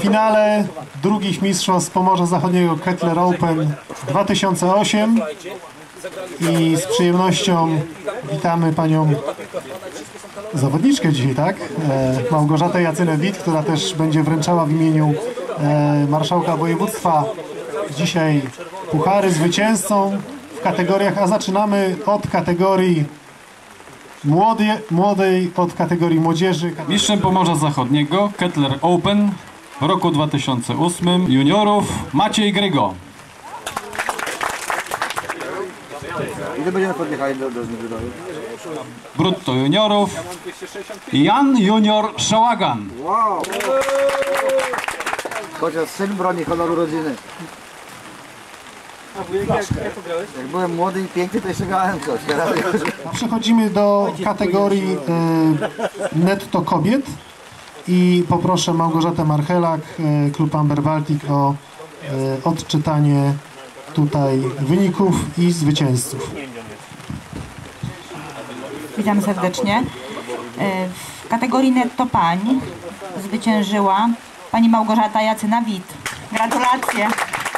finale drugich mistrzostw Pomorza Zachodniego Kettler Open 2008 i z przyjemnością witamy panią zawodniczkę dzisiaj, tak? Małgorzatę Jacynę-Witt, która też będzie wręczała w imieniu marszałka województwa dzisiaj puchary zwycięzcą w kategoriach, a zaczynamy od kategorii młodej, od kategorii młodzieży. Mistrzem Pomorza Zachodniego Kettler Open w roku 2008 juniorów Maciej Grygo. Ile będziemy podjechali do zniżowych? Brutto juniorów Jan Junior Szałagan. Wow! Chociaż syn broni honoru rodziny. Jak byłem młody i piękny, to jeszcze grałem coś. Przechodzimy do kategorii netto kobiet i poproszę Małgorzatę Marchelak, klub Amber Baltic, o odczytanie tutaj wyników i zwycięzców. Witam serdecznie. W kategorii netto pań zwyciężyła pani Małgorzata Jacyna-Witt. Gratulacje.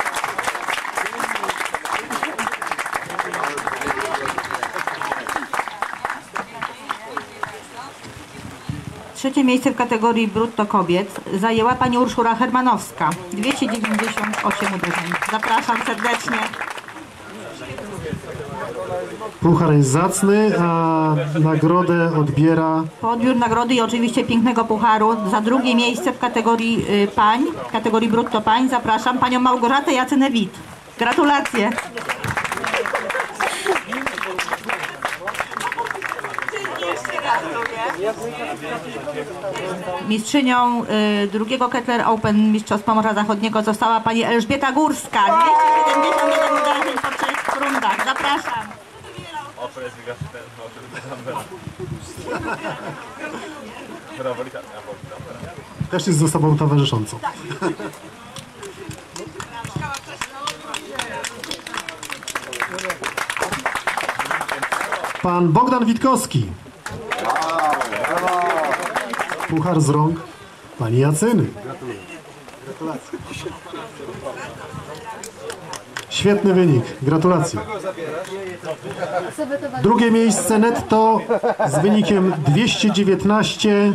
Trzecie miejsce w kategorii brutto kobiet zajęła pani Urszula Hermanowska. 298 uderzeń. Zapraszam serdecznie. Puchar jest zacny, a nagrodę odbiera... Odbiór nagrody i oczywiście pięknego pucharu za drugie miejsce w kategorii pań, w kategorii brutto pań. Zapraszam panią Małgorzatę Jacynę-Witt. Gratulacje. Mistrzynią drugiego Kettler Open Mistrzostw Pomorza Zachodniego została pani Elżbieta Górska. 271 uderzeń po 3 rundach. Zapraszam. Też jest ze sobą towarzyszącą. Pan Bogdan Witkowski. Puchar z rąk pani Jacyny. Gratulacje. Świetny wynik. Gratulacje. Drugie miejsce netto z wynikiem 219.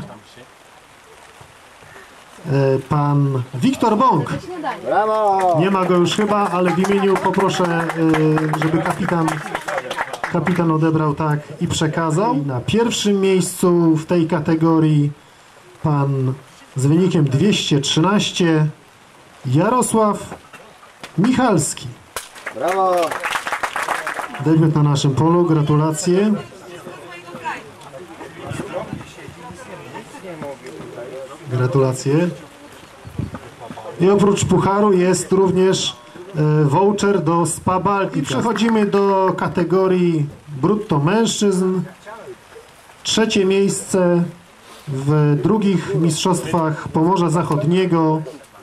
Pan Wiktor Bąk. Nie ma go już chyba, ale w imieniu poproszę, żeby kapitan odebrał tak i przekazał. Na pierwszym miejscu w tej kategorii pan z wynikiem 213 Jarosław Michalski. Brawo! Debiut na naszym polu, gratulacje. Gratulacje. I oprócz pucharu jest również voucher do Spa Baltic. Przechodzimy do kategorii brutto mężczyzn. Trzecie miejsce w drugich mistrzostwach Pomorza Zachodniego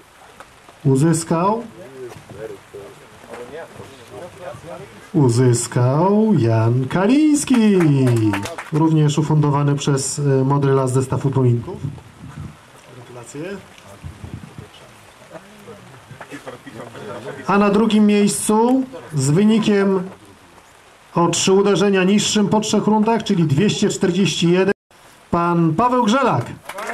uzyskał Jan Kaliński, również ufundowany przez Modry Las zestaw upominków. Gratulacje. A na drugim miejscu z wynikiem o 3 uderzenia niższym po 3 rundach, czyli 241, pan Paweł Grzelak.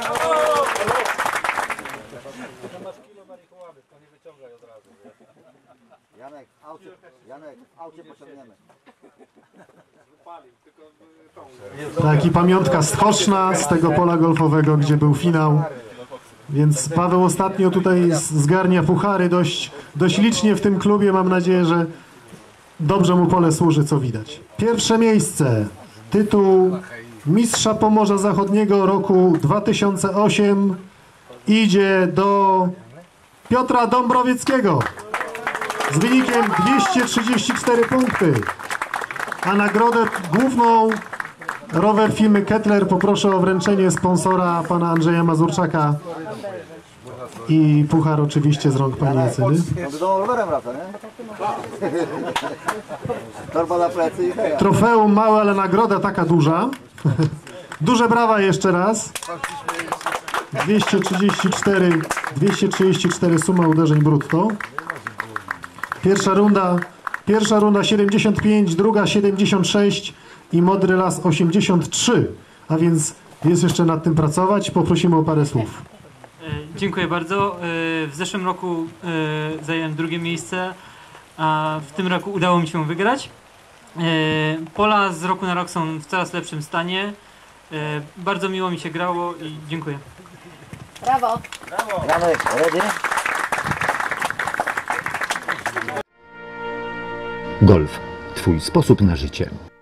Janek, w aucie pociągniemy. Tak, i pamiątka skoczna z tego pola golfowego, gdzie był finał. Więc Paweł ostatnio tutaj zgarnia puchary dość licznie w tym klubie. Mam nadzieję, że dobrze mu pole służy, co widać. Pierwsze miejsce. Tytuł Mistrza Pomorza Zachodniego roku 2008 idzie do Piotra Dąbrowieckiego z wynikiem 234 punkty. A nagrodę główną rower firmy Kettler poproszę o wręczenie sponsora pana Andrzeja Mazurczaka i puchar oczywiście z rąk pani Jacyny. Do domu rowerem wraca, nie? Torba na plecy i heja. Trofeum małe, ale nagroda taka duża. Duże brawa jeszcze raz. 234 suma uderzeń brutto. Pierwsza runda 75, druga 76 i Modry Las 83, a więc jest jeszcze nad tym pracować. Poprosimy o parę słów. Dziękuję bardzo. W zeszłym roku zająłem drugie miejsce, a w tym roku udało mi się wygrać. Pola z roku na rok są w coraz lepszym stanie. Bardzo miło mi się grało i dziękuję. Brawo! Janek, ready? Golf. Twój sposób na życie.